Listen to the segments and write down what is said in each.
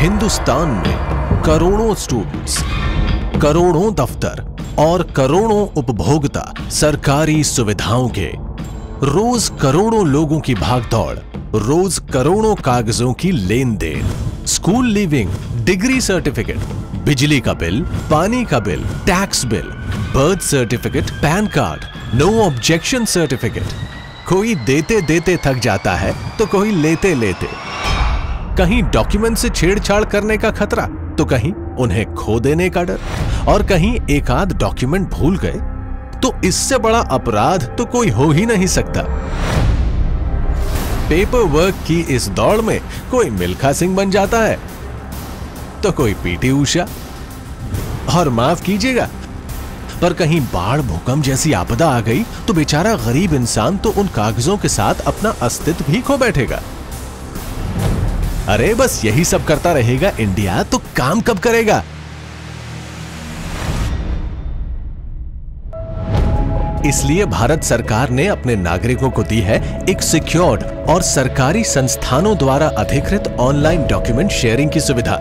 हिंदुस्तान में करोड़ों स्टूडेंट्स, करोड़ों दफ्तर और करोड़ों उपभोक्ता सरकारी सुविधाओं के, रोज करोड़ों लोगों की भागदौड़, रोज करोड़ों कागजों की लेन देन, स्कूल लीविंग, डिग्री सर्टिफिकेट, बिजली का बिल, पानी का bill, tax bill, birth certificate, PAN card, no objection certificate. कोई देते देते थक जाता है तो कोई लेते लेते। कहीं डॉक्यूमेंट से छेड़छाड़ करने का खतरा तो कहीं उन्हें खो देने का डर, और कहीं एक आध डॉक्यूमेंट भूल गए तो इससे बड़ा अपराध तो कोई हो ही नहीं सकता। पेपर वर्क की इस दौड़ में कोई मिल्खा सिंह बन जाता है तो कोई पीटी उषा। और माफ कीजिएगा, पर कहीं बाढ़ भूकंप जैसी आपदा आ गई तो बेचारा गरीब इंसान तो उन कागजों के साथ अपना अस्तित्व भी खो बैठेगा। अरे बस यही सब करता रहेगा इंडिया तो काम कब करेगा? इसलिए भारत सरकार ने अपने नागरिकों को दी है एक सिक्योर्ड और सरकारी संस्थानों द्वारा अधिकृत ऑनलाइन डॉक्यूमेंट शेयरिंग की सुविधा,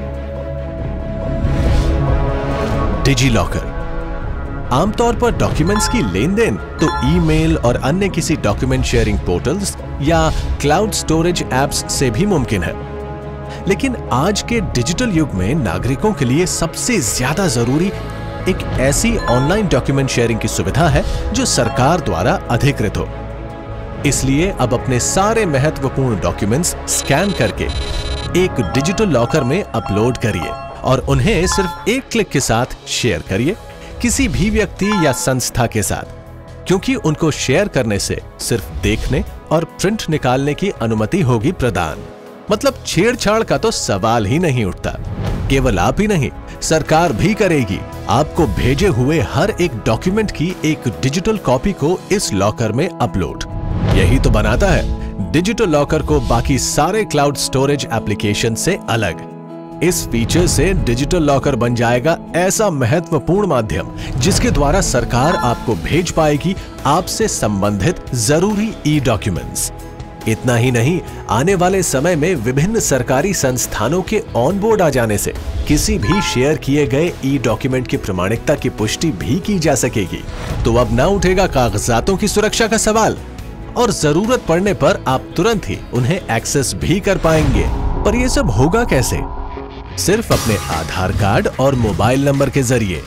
डिजी लॉकर। आमतौर पर डॉक्यूमेंट्स की लेन देन तो ईमेल और अन्य किसी डॉक्यूमेंट शेयरिंग पोर्टल्स या क्लाउड स्टोरेज एप्स से भी मुमकिन है, लेकिन आज के डिजिटल युग में नागरिकों के लिए सबसे ज्यादा जरूरी एक ऐसी ऑनलाइन डॉक्यूमेंट शेयरिंग की सुविधा है जो सरकार द्वारा अधिकृत हो। इसलिए अब अपने सारे महत्वपूर्ण डॉक्यूमेंट्स स्कैन करके एक डिजिटल लॉकर में अपलोड करिए और उन्हें सिर्फ एक क्लिक के साथ शेयर करिए किसी भी व्यक्ति या संस्था के साथ, क्योंकि उनको शेयर करने से सिर्फ देखने और प्रिंट निकालने की अनुमति होगी प्रदान। मतलब छेड़छाड़ का तो सवाल ही नहीं उठता। केवल आप ही नहीं, सरकार भी करेगी आपको भेजे हुए हर एक डॉक्यूमेंट की एक डिजिटल कॉपी को इस लॉकर में अपलोड। यही तो बनाता है डिजिटल लॉकर को बाकी सारे क्लाउड स्टोरेज एप्लीकेशन से अलग। इस फीचर से डिजिटल लॉकर बन जाएगा ऐसा महत्वपूर्ण माध्यम जिसके द्वारा सरकार आपको भेज पाएगी आपसे संबंधित जरूरी ई डॉक्यूमेंट्स। इतना ही नहीं, आने वाले समय में विभिन्न सरकारी संस्थानों के ऑन बोर्ड आ जाने से किसी भी शेयर किए गए ई डॉक्यूमेंट की प्रामाणिकता की पुष्टि भी की जा सकेगी। तो अब ना उठेगा कागजातों की सुरक्षा का सवाल, और जरूरत पड़ने पर आप तुरंत ही उन्हें एक्सेस भी कर पाएंगे। पर यह सब होगा कैसे? सिर्फ अपने आधार कार्ड और मोबाइल नंबर के जरिए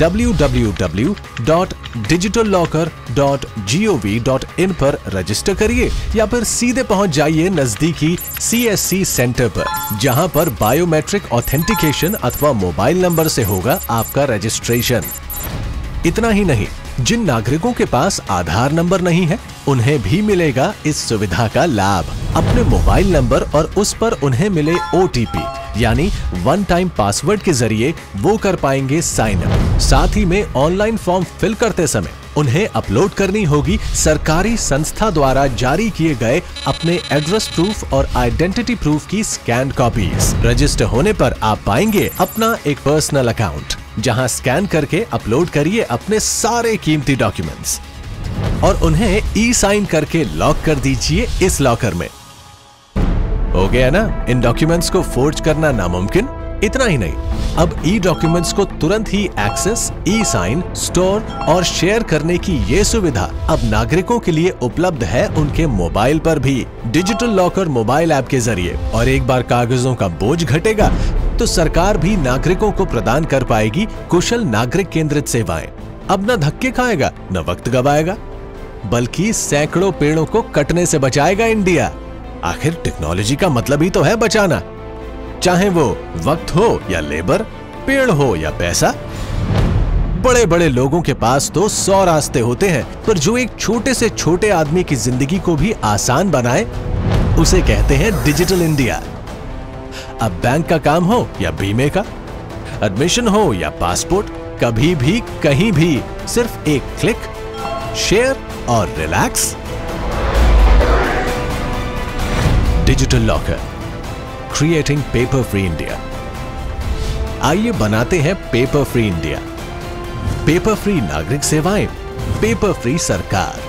www.digitallocker.gov.in पर रजिस्टर करिए या फिर सीधे पहुंच जाइए नजदीकी CSC सेंटर पर, जहां पर बायोमेट्रिक ऑथेंटिकेशन अथवा मोबाइल नंबर से होगा आपका रजिस्ट्रेशन। इतना ही नहीं, जिन नागरिकों के पास आधार नंबर नहीं है उन्हें भी मिलेगा इस सुविधा का लाभ। अपने मोबाइल नंबर और उस पर उन्हें मिले OTP यानी वन टाइम पासवर्ड के जरिए वो कर पाएंगे साइन अप। साथ ही में ऑनलाइन फॉर्म फिल करते समय उन्हें अपलोड करनी होगी सरकारी संस्था द्वारा जारी किए गए अपने एड्रेस प्रूफ और आइडेंटिटी प्रूफ की स्कैन कॉपीज। रजिस्टर होने पर आप पाएंगे अपना एक पर्सनल अकाउंट, जहां स्कैन करके अपलोड करिए अपने सारे कीमती डॉक्यूमेंट्स और उन्हें ई साइन करके लॉक कर दीजिए इस लॉकर में। हो गया ना इन डॉक्यूमेंट्स को फोर्ज करना नामुमकिन। इतना ही नहीं, अब ई डॉक्यूमेंट्स को तुरंत ही एक्सेस, ई साइन, स्टोर और शेयर करने की ये सुविधा अब नागरिकों के लिए उपलब्ध है उनके मोबाइल पर भी डिजिटल लॉकर मोबाइल ऐप के जरिए। और एक बार कागजों का बोझ घटेगा तो सरकार भी नागरिकों को प्रदान कर पाएगी कुशल नागरिक केंद्रित सेवाएं। अब न धक्के खाएगा न वक्त गवाएगा, बल्कि सैकड़ों पेड़ों को कटने से बचाएगा इंडिया। आखिर टेक्नोलॉजी का मतलब ही तो है बचाना, चाहे वो वक्त हो या लेबर, पेड़ हो या पैसा। बड़े बड़े लोगों के पास तो 100 रास्ते होते हैं, पर जो एक छोटे से छोटे आदमी की जिंदगी को भी आसान बनाए उसे कहते हैं डिजिटल इंडिया। अब बैंक का काम हो या बीमे का, एडमिशन हो या पासपोर्ट, कभी भी कहीं भी सिर्फ एक क्लिक, शेयर और relax. Digital locker, creating paper free India. आइए बनाते हैं paper free India. Paper free नागरिक सेवाएं, पेपर फ्री सरकार।